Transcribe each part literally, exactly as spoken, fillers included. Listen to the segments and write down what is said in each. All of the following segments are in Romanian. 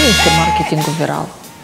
este marketingul viral?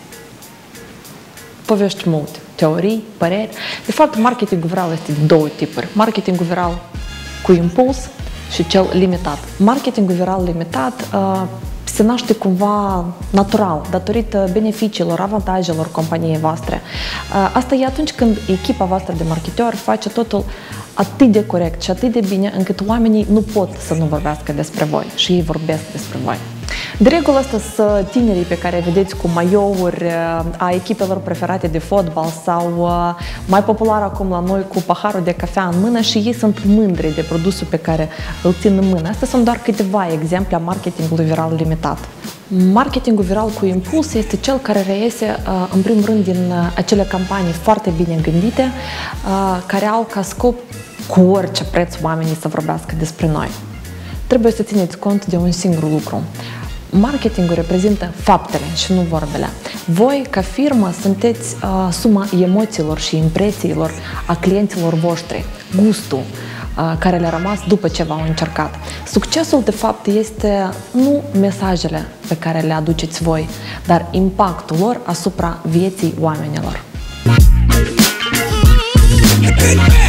Povești multe, teorii, păreri. De fapt, marketingul viral este de două tipuri. Marketingul viral cu impuls și cel limitat. Marketingul viral limitat uh, se naște cumva natural, datorită beneficiilor, avantajelor companiei voastre. Uh, asta e atunci când echipa voastră de marketori face totul atât de corect și atât de bine încât oamenii nu pot să nu vorbească despre voi și ei vorbesc despre voi. De regulă asta sunt tinerii pe care vedeți cu maiouri a echipelor preferate de fotbal sau mai popular acum la noi cu paharul de cafea în mână și ei sunt mândri de produsul pe care îl țin în mână. Astea sunt doar câteva exemple a marketingului viral limitat. Marketingul viral cu impuls este cel care reiese în primul rând din acele campanii foarte bine gândite care au ca scop cu orice preț oamenii să vorbească despre noi. Trebuie să țineți cont de un singur lucru. Marketingul reprezintă faptele și nu vorbele. Voi, ca firmă, sunteți uh, suma emoțiilor și impresiilor a clienților voștri, gustul uh, care le-a rămas după ce v-au încercat. Succesul, de fapt, este nu mesajele pe care le aduceți voi, dar impactul lor asupra vieții oamenilor.